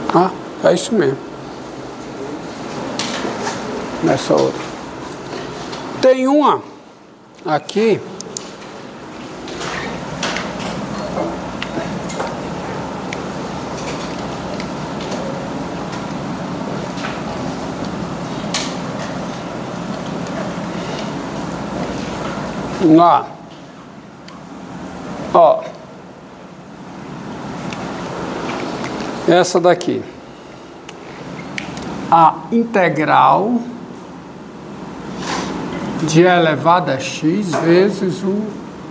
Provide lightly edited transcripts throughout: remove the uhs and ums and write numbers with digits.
Ah, é isso mesmo. Nessa outra. Tem uma aqui. Lá. Ó. Essa daqui. A integral de elevado a x vezes o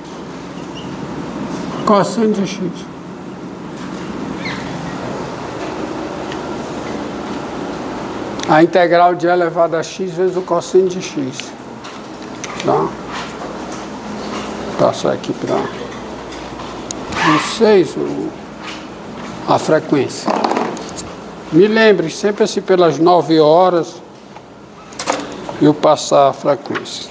cosseno de x. A integral de elevado a x vezes o cosseno de x. Tá? Passar aqui para vocês a frequência. Me lembre sempre assim pelas 9 horas eu passar a frequência.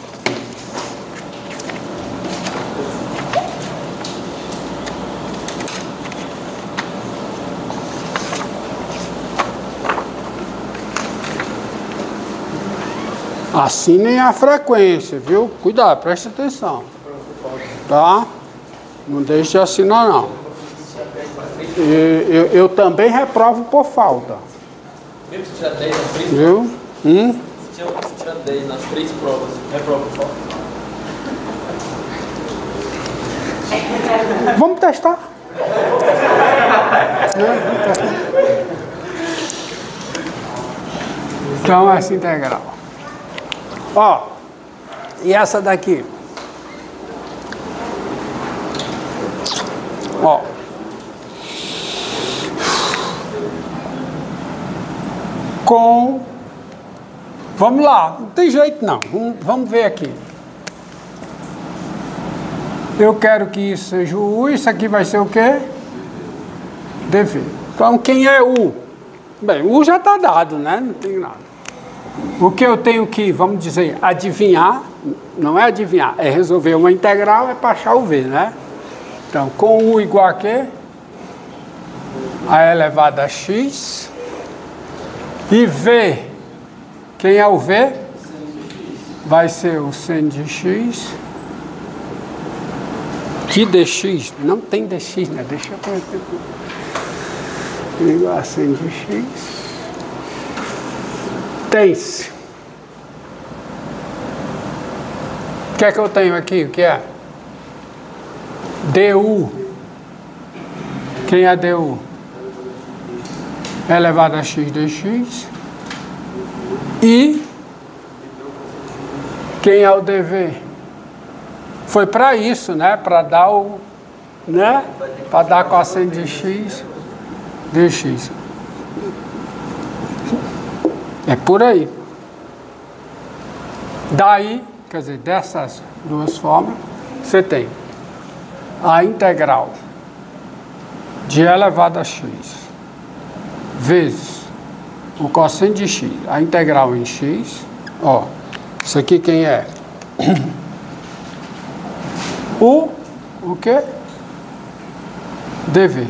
Assinem a frequência, viu? Cuidado, preste atenção. Tá? Não deixe de assinar, não. Eu também reprovo por falta. Mesmo se tirar 10 nas 3 viu? Se tirar 10 nas 3 provas, reprova por falta. Vamos testar. Então, essa integral. Ó, e essa daqui? Ó. Vamos lá, não tem jeito não. Vamos ver aqui. Eu quero que isso seja o U, isso aqui vai ser o quê? DV. Então, quem é U? Bem, U já está dado, né? Não tem nada. O que eu tenho que, vamos dizer, adivinhar, não é adivinhar, é resolver uma integral, é para achar o V, né? Então, com U igual a quê? A elevado a x. E V, quem é o V? Vai ser o seno de x. Que dx? Não tem dx, né? Deixa eu ver. Igual a seno de x. Tem-se. O que é que eu tenho aqui? O que é? du. Quem é du? Elevado a x dx. E quem é o dv? Foi para isso, né? Para dar o, né? Para dar cosseno de x dx. É por aí. Daí, quer dizer, dessas duas formas, você tem a integral de elevado a x vezes o cosseno de x, a integral em x, ó, isso aqui quem é? O quê? dv.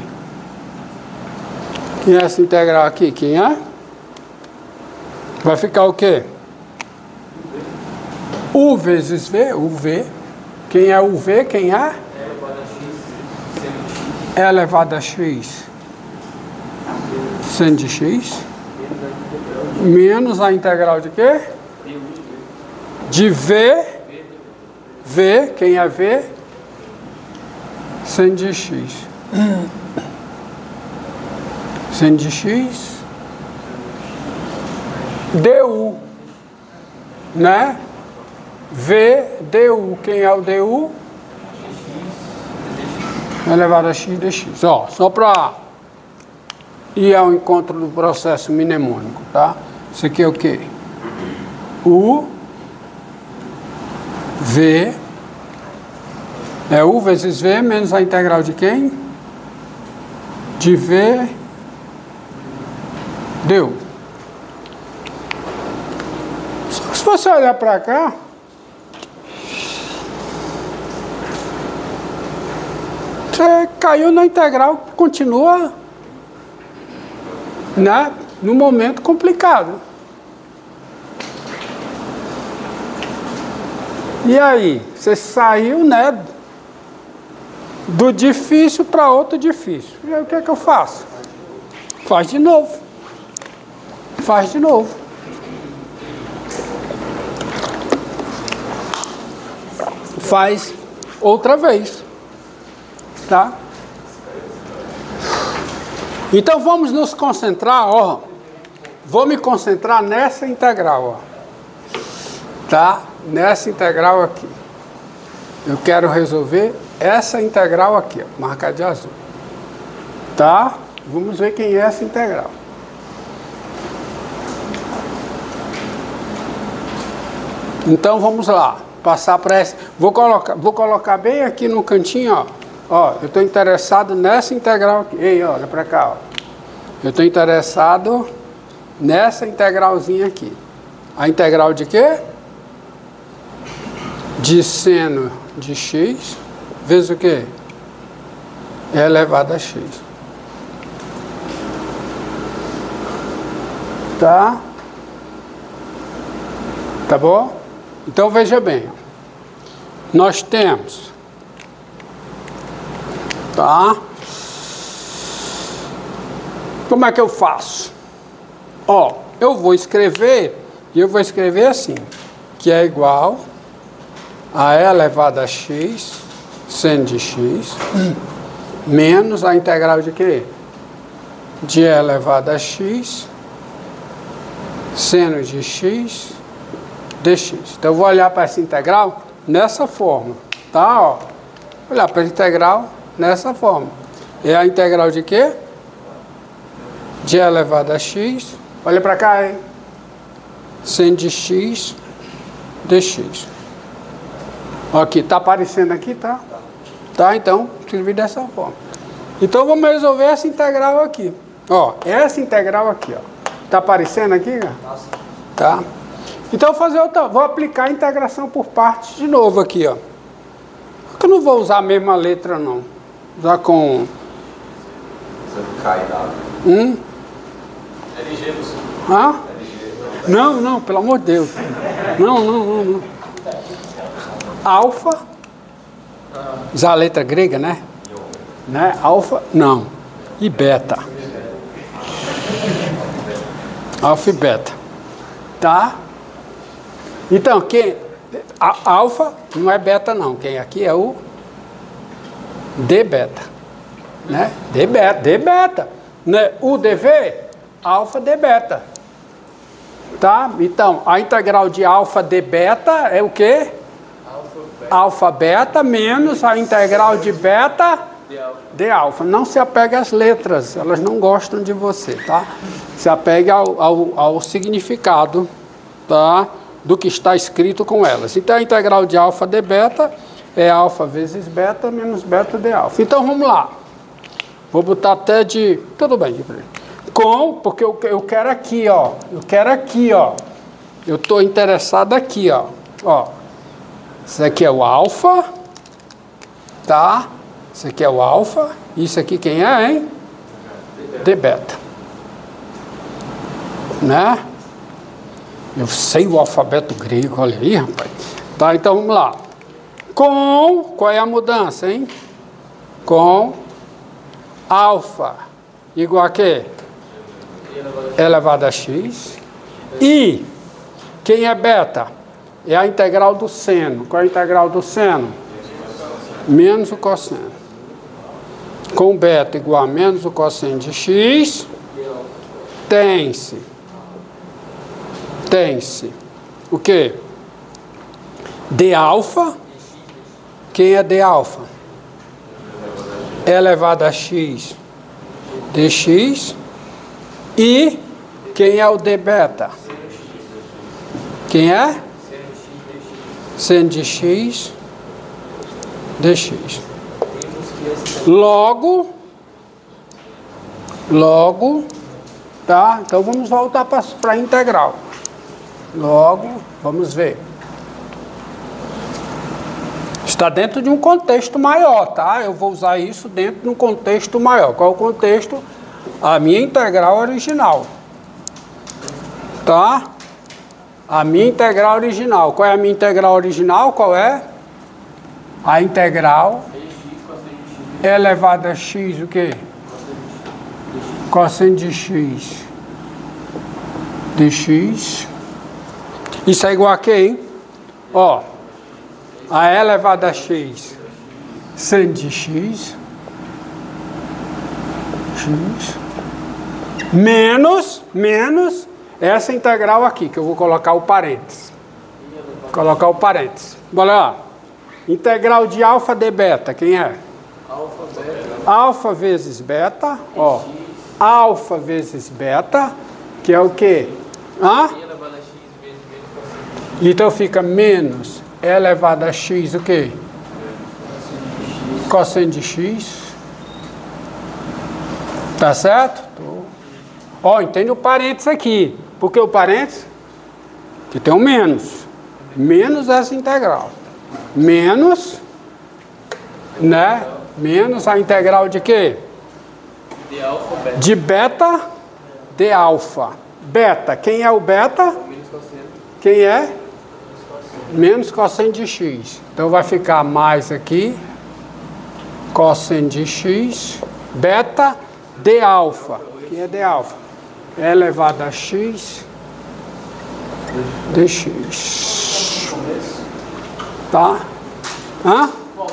E essa integral aqui, quem é? Vai ficar o quê? U vezes V, o V. Quem é o V? Quem é? É elevado a x seno de x menos a integral de quê? De V. V, quem é V? Seno de x. Seno de x du, né? V du, quem é o du? Elevado a x dx. Ó, só para ir ao encontro do processo mnemônico, tá? Isso aqui é o quê? U, V, é U vezes V menos a integral de quem? De V du. Se você olhar para cá, você caiu na integral, continua né, no momento complicado. E aí, você saiu, né, do difícil para outro difícil. E aí o que é que eu faço? Faz de novo. Faz de novo. Faz outra vez. Tá? Então vamos nos concentrar, ó. Vou me concentrar nessa integral, ó. Tá? Nessa integral aqui. Eu quero resolver essa integral aqui, ó, marcada de azul. Tá? Vamos ver quem é essa integral. Então vamos lá. Passar para essa. Vou colocar bem aqui no cantinho, ó. Ó, eu estou interessado nessa integral aqui. Ei, olha para cá, ó. Eu estou interessado nessa integralzinha aqui. A integral de quê? De seno de x vezes o quê? É elevado a x. Tá? Tá bom? Então veja bem. Nós temos, tá? Como é que eu faço? Ó, eu vou escrever, e eu vou escrever assim, que é igual a e elevado a x, seno de x, menos a integral de quê? De e elevado a x, seno de x, dx. Então eu vou olhar para essa integral nessa forma, tá? Ó, olhar para a integral nessa forma. É a integral de quê? De e elevado a x. Olha para cá, hein? Seno de x, dx. Aqui, tá aparecendo aqui, tá? Tá, então, escrevi dessa forma. Então vamos resolver essa integral aqui. Ó, essa integral aqui, ó. Tá aparecendo aqui, cara? Tá? Então vou aplicar a integração por partes de novo aqui, ó. Eu não vou usar a mesma letra, não. Usar com... LG, você. Hã? Não, pelo amor de Deus. Não. Alfa. Usar a letra grega, né? Alfa, não. E beta. Alfa e beta. Tá? Então, alfa não é beta, não. Quem aqui é o d beta. Né? D beta. Né? O dv, alfa d beta. Tá? Então, a integral de alfa d beta é o quê? Alfa beta menos a integral de beta de alfa. Não se apegue às letras, elas não gostam de você, tá? Se apegue ao significado, tá? Do que está escrito com elas. Então a integral de alfa de beta é alfa vezes beta menos beta de alfa. Então vamos lá. Vou botar até de... Tudo bem, porque eu quero aqui, ó. Eu quero aqui, ó. Eu estou interessado aqui, ó. Ó. Isso aqui é o alfa, tá? Isso aqui é o alfa. Isso aqui quem é, hein? D beta. Né? Eu sei o alfabeto grego, olha aí, rapaz. Tá, então vamos lá. Qual é a mudança, hein? Com alfa igual a quê? Elevado a x. E quem é beta? É a integral do seno. Qual é a integral do seno? Menos o cosseno. Com beta igual a menos o cosseno de x, tem-se o quê? D alfa. Quem é D alfa? Elevado a x dx. E quem é o D beta? Quem é? Seno de x dx. Logo, tá? Então vamos voltar para a integral. Logo, vamos ver. Está dentro de um contexto maior, tá? Eu vou usar isso dentro de um contexto maior. Qual é o contexto? a minha integral original. Tá? A minha integral original. Qual é a minha integral original? Qual é? A integral elevado a x, o quê? Cosseno de x dx. Isso é igual a quê, hein? Ó, a elevado a x seno de x menos essa integral aqui, que eu vou colocar o parênteses. Colocar o parênteses. Olha lá. Integral de alfa de beta, quem é? Alfa, beta. Alfa vezes beta, ó. Alfa vezes beta, que é o quê? Hã? E elevado a x vezes menos. Então fica menos e elevado a x o quê? Cosseno de x. Tá certo? Ó, entende o parênteses aqui. Por que o parênteses? Que tem um menos. Menos essa integral. Menos, né? Menos a integral de quê? De alfa, beta. De beta de alfa. Beta, quem é o beta? Menos cosseno. Quem é? Menos cosseno de x. Então vai ficar mais aqui. Cosseno de x. Beta de alfa. Quem é de alfa? Elevado a x dx. Tá? Hã?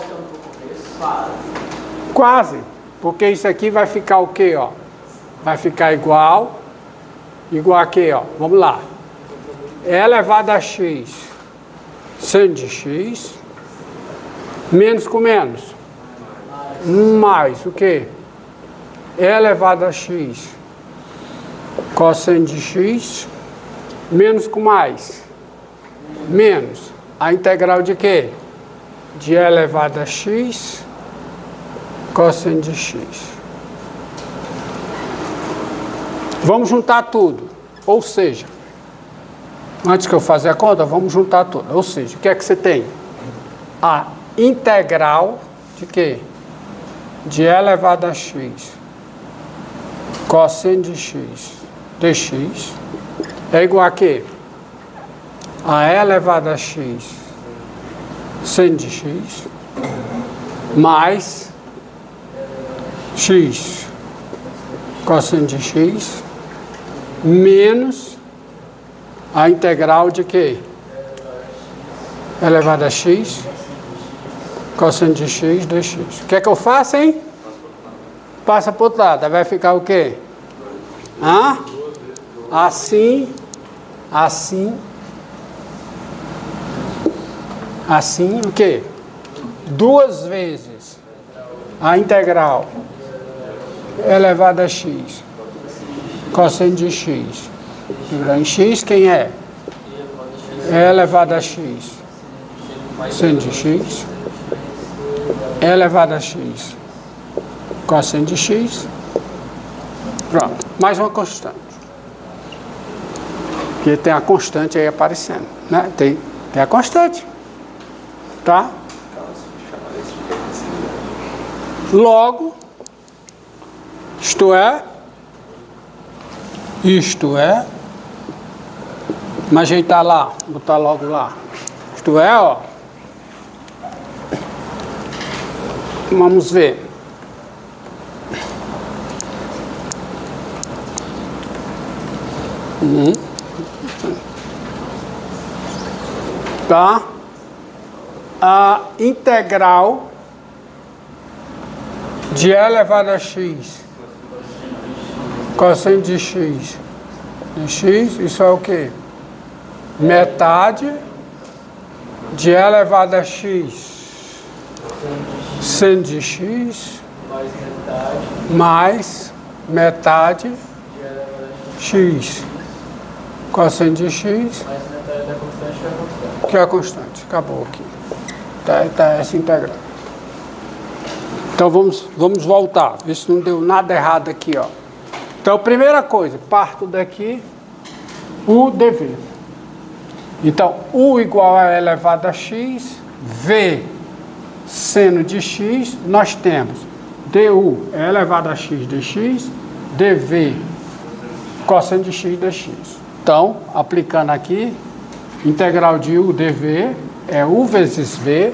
Quase. Porque isso aqui vai ficar o quê, ó? Vai ficar igual a quê, ó? Vamos lá. É elevado a x seno de x menos com menos. Mais o quê? É elevado a x cosseno de x menos com mais. Menos a integral de quê? De e elevado a x cosseno de x. Vamos juntar tudo. Ou seja, antes que eu fazer a conta, vamos juntar tudo. Ou seja, o que é que você tem? A integral de quê? De e elevado a x cosseno de x dx é igual a quê? A e elevado a x seno de x mais x cosseno de x menos a integral de quê? Elevado a x cosseno de x dx. O que é que eu faço, hein? Passa para o outro lado. Aí vai ficar o quê? Hã? Assim o quê? Duas vezes a integral elevada a x cosseno de x. Em x quem é? É elevado a x seno de x. É elevado a x cosseno de x. Pronto. Mais uma constante. Porque tem a constante aí aparecendo, né? Tem a constante. Tá? Logo, isto é, vamos ajeitar lá, botar logo lá. Isto é, ó, vamos ver. Tá? A integral de e elevado a x cosseno de x dx, isso é o quê? Metade de e elevado a x seno de x mais metade x cosseno de x, que é a constante. Acabou aqui. Tá essa integral. Então vamos voltar. Ver se não deu nada errado aqui, ó. Então, primeira coisa, parto daqui, u dv. Então, u igual a elevado a x, v seno de x, nós temos du é elevado a x dx, dv cosseno de x dx. Então, aplicando aqui, integral de u dv é u vezes v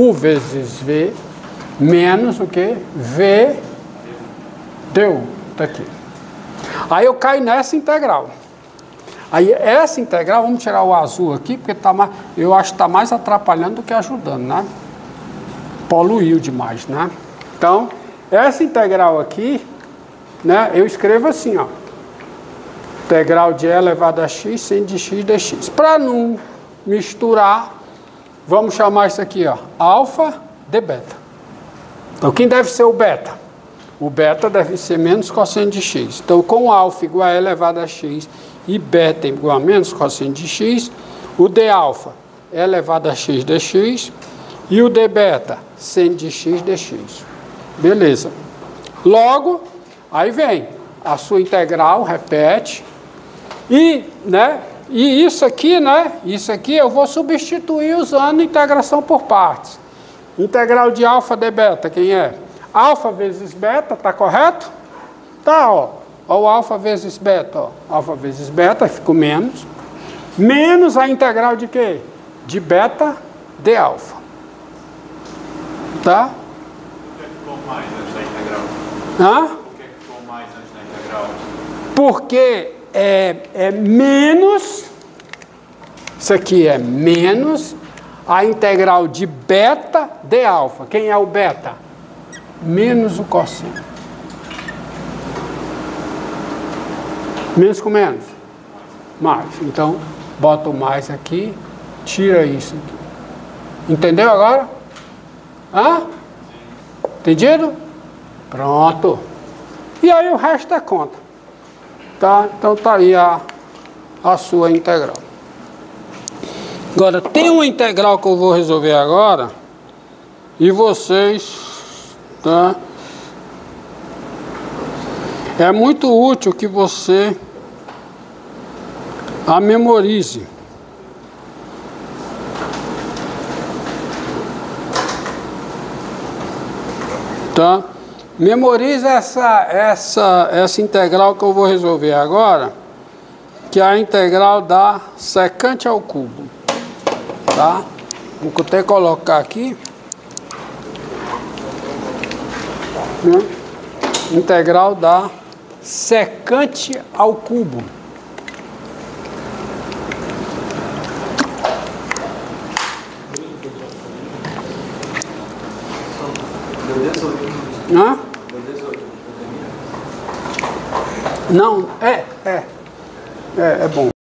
menos o que? V du. Tá aqui. Aí eu caio nessa integral. Aí essa integral, vamos tirar o azul aqui, porque tá mais, eu acho que está mais atrapalhando do que ajudando, né? Poluiu demais, né? Então, essa integral aqui, né, eu escrevo assim, ó. Integral de e elevado a x seno de x dx. Para não misturar, vamos chamar isso aqui, ó, alfa de beta. Então, quem deve ser o beta? O beta deve ser menos cosseno de x. Então, com alfa igual a e elevado a x e beta igual a menos cosseno de x, o d alfa é elevado a x dx e o d beta seno de x dx. Beleza. Logo, aí vem a sua integral, repete. E, né, e isso aqui, né, isso aqui eu vou substituir usando integração por partes. Integral de alfa de beta, quem é? Alfa vezes beta, tá correto? Tá, ó. Ó o alfa vezes beta, ó. Alfa vezes beta, fica menos. Menos a integral de quê? De beta de alfa. Tá? Por que ficou mais antes da integral? Hã? Por que ficou mais antes da integral? Porque é menos, isso aqui é menos a integral de beta de alfa. Quem é o beta? Menos o cosseno. Menos com menos? Mais. Então, bota o mais aqui, tira isso aqui. Entendeu agora? Hã? Entendido? Pronto. E aí o resto é conta. Tá? Então tá aí a sua integral. Agora, tem uma integral que eu vou resolver agora. E vocês, tá? É muito útil que você a memorize. Tá? Memorize essa integral que eu vou resolver agora, que é a integral da secante ao cubo. Tá? Vou até colocar aqui. Né? Integral da secante ao cubo. Hã? Não, é bom.